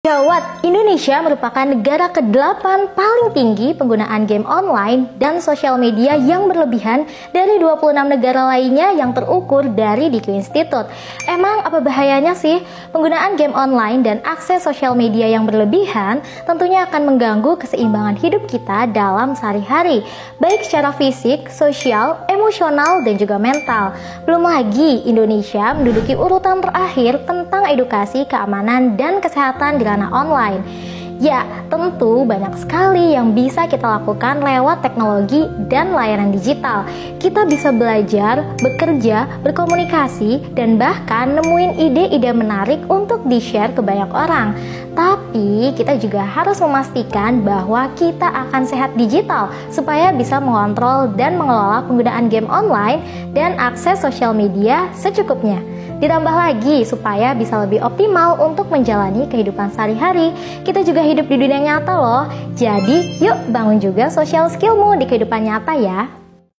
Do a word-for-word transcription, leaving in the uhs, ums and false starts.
Gawat, Indonesia merupakan negara kedelapan paling tinggi penggunaan game online dan sosial media yang berlebihan dari dua puluh enam negara lainnya yang terukur dari D Q Institute. Emang apa bahayanya sih? Penggunaan game online dan akses sosial media yang berlebihan tentunya akan mengganggu keseimbangan hidup kita dalam sehari-hari, baik secara fisik, sosial, emosional, dan juga mental. Belum lagi, Indonesia menduduki urutan terakhir tentang edukasi, keamanan, dan kesehatan di ranah online. Ya, tentu banyak sekali yang bisa kita lakukan lewat teknologi dan layanan digital. Kita bisa belajar, bekerja, berkomunikasi, dan bahkan nemuin ide-ide menarik untuk di-share ke banyak orang. Tapi kita juga harus memastikan bahwa kita akan sehat digital supaya bisa mengontrol dan mengelola penggunaan game online dan akses sosial media secukupnya. Ditambah lagi supaya bisa lebih optimal untuk menjalani kehidupan sehari-hari. Kita juga hidup di dunia nyata loh. Jadi yuk bangun juga social skillmu di kehidupan nyata ya.